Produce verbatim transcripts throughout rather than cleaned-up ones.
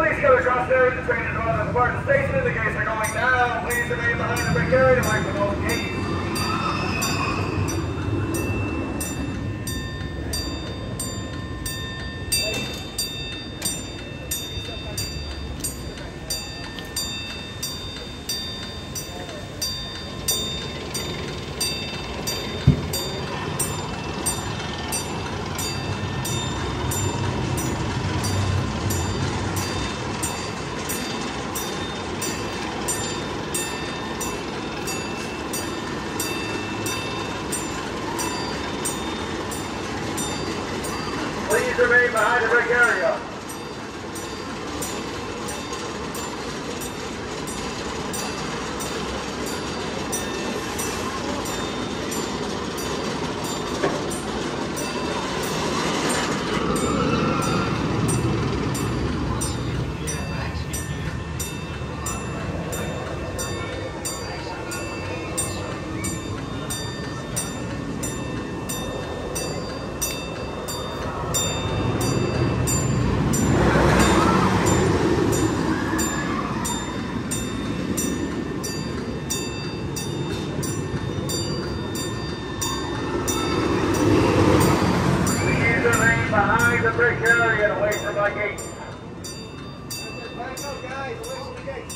Please go across there. The train is running at the part of the station. The gates are going down. Please remain behind the brick area away from those gates. Please remain behind the brick area. Behind the brick area and away from my gate. Back up, guys, away from the gate.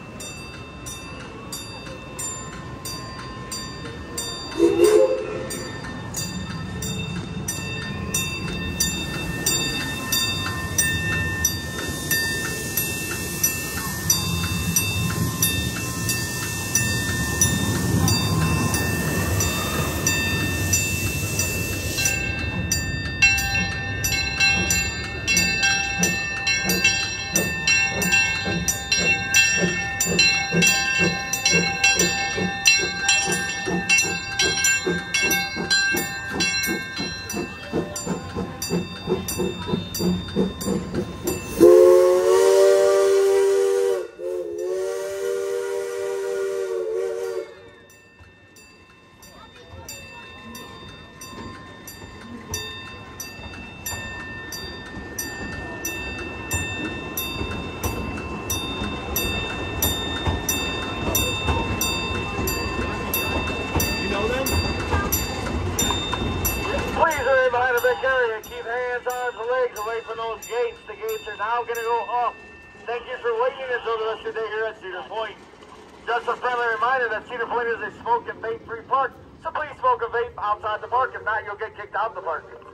Behind the brick area, keep hands, arms, and legs away from those gates. The gates are now going to go up. Thank you for waiting until the rest of the day here at Cedar Point. Just a friendly reminder that Cedar Point is a smoke and vape free park, so please smoke and vape outside the park. If not, you'll get kicked out of the park.